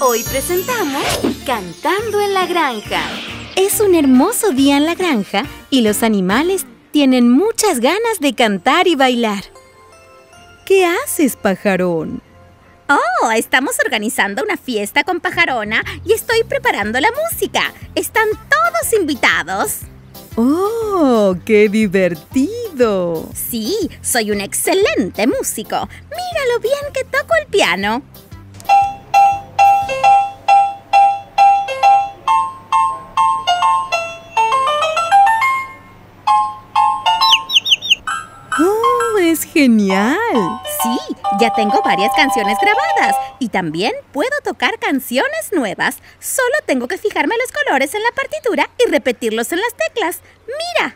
Hoy presentamos Cantando en la Granja. Es un hermoso día en la granja y los animales tienen muchas ganas de cantar y bailar. ¿Qué haces, Pajarón? Oh, estamos organizando una fiesta con Pajarona y estoy preparando la música. Están todos invitados. ¡Oh, qué divertido! Sí, soy un excelente músico. Mira lo bien que toco el piano. ¡Oh, es genial! Sí, ya tengo varias canciones grabadas y también puedo tocar canciones nuevas. Solo tengo que fijarme los colores en la partitura y repetirlos en las teclas. ¡Mira!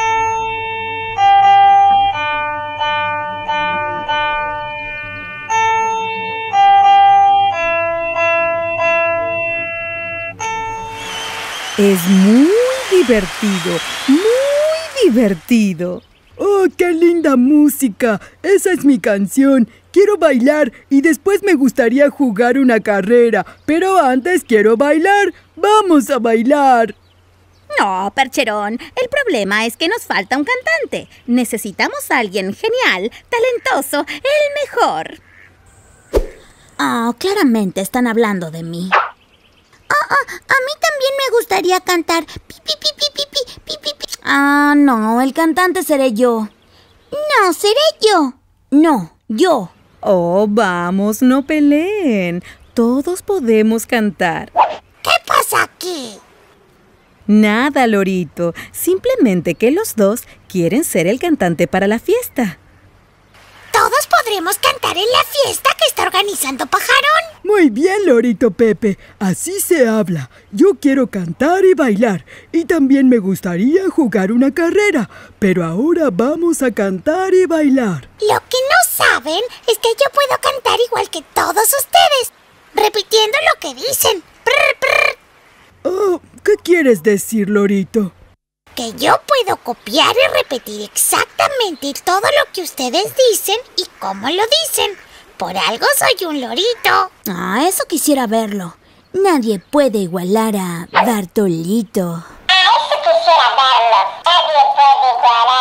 Es muy divertido, muy divertido. ¡Oh, qué linda música! Esa es mi canción. Quiero bailar y después me gustaría jugar una carrera. Pero antes quiero bailar. ¡Vamos a bailar! No, Percherón, el problema es que nos falta un cantante. Necesitamos a alguien genial, talentoso, el mejor. Oh, claramente están hablando de mí. A mí también me gustaría cantar. Pi, pi, pi, pi, pi, pi, pi, pi, pi. Ah, no, el cantante seré yo. No, seré yo. No, yo. Oh, vamos, no peleen. Todos podemos cantar. ¿Qué pasa aquí? Nada, Lorito. Simplemente que los dos quieren ser el cantante para la fiesta. ¿Todos podremos cantar en la fiesta que está organizando Pajarón? Muy bien, Lorito Pepe. Así se habla. Yo quiero cantar y bailar. Y también me gustaría jugar una carrera. Pero ahora vamos a cantar y bailar. Lo que no saben es que yo puedo cantar igual que todos ustedes, repitiendo lo que dicen. Prr, prr. Oh, ¿qué quieres decir, Lorito? Que yo puedo copiar y repetir exactamente todo lo que ustedes dicen y cómo lo dicen. Por algo soy un lorito. Ah, eso quisiera verlo. Nadie puede igualar a Bartolito. Eso quisiera verlo. Nadie puede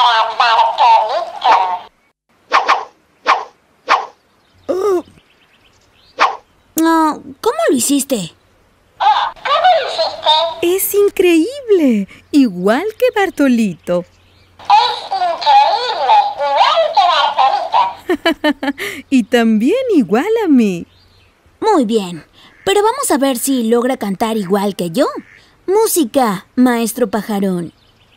igualar a Bartolito. Oh, No, ¿cómo lo hiciste? ¿Cómo lo hiciste? Es increíble, igual que Bartolito. Es increíble, igual que Bartolito. Y también igual a mí. Muy bien, pero vamos a ver si logra cantar igual que yo. Música, maestro Pajarón.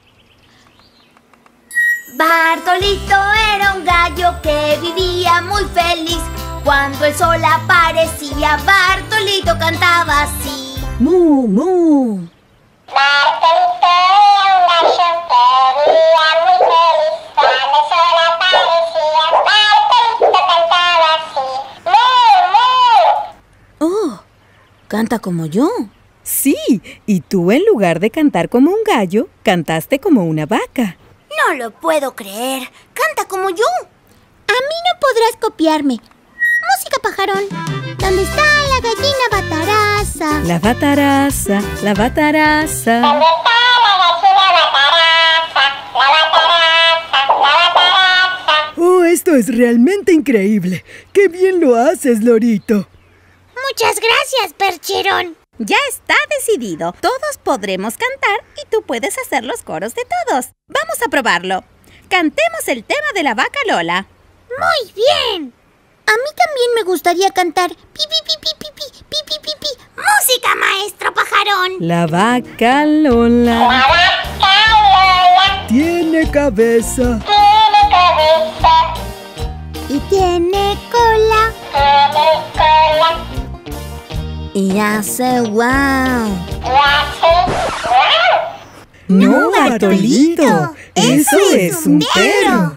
Bartolito era un gallo que vivía muy feliz. Cuando el sol aparecía, Bartolito cantaba así. ¡Mu, mu! Bartolito era un gallo que vivía muy feliz. Cuando el sol aparecía, Bartolito cantaba así. ¡Mu, mu! ¡Oh! ¿Canta como yo? Sí, y tú en lugar de cantar como un gallo, cantaste como una vaca. No lo puedo creer. Canta como yo. A mí no podrás copiarme. Música, Pajarón. ¿Dónde está la gallina bataraza? La bataraza, la bataraza. ¿Dónde está la gallina bataraza? La bataraza, la bataraza. oh, esto es realmente increíble. ¡Qué bien lo haces, Lorito! Muchas gracias, Percherón. Ya está decidido. Todos podremos cantar y tú puedes hacer los coros de todos. Vamos a probarlo. Cantemos el tema de la vaca Lola. Muy bien. A mí también me gustaría cantar. Pi, pi, pi, pi, pi, pi, pi, pi, pi, pi. Música, maestro Pajarón. La vaca Lola. La vaca Lola Tiene cabeza. tiene cabeza y tiene cola. Tiene cola Y hace wow. y hace ¡guau! No, Bartolito. Eso es un perro.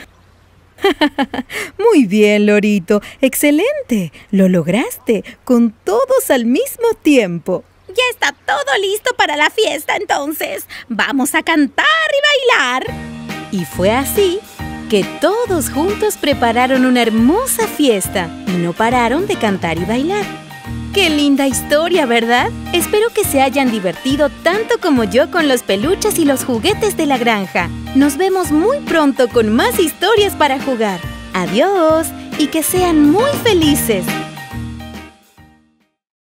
Muy bien, Lorito. Excelente. Lo lograste con todos al mismo tiempo. Ya está todo listo para la fiesta, entonces. Vamos a cantar y bailar. Y fue así que todos juntos prepararon una hermosa fiesta y no pararon de cantar y bailar. ¡Qué linda historia!, ¿verdad? Espero que se hayan divertido tanto como yo con los peluches y los juguetes de la granja. Nos vemos muy pronto con más historias para jugar. ¡Adiós! Y que sean muy felices.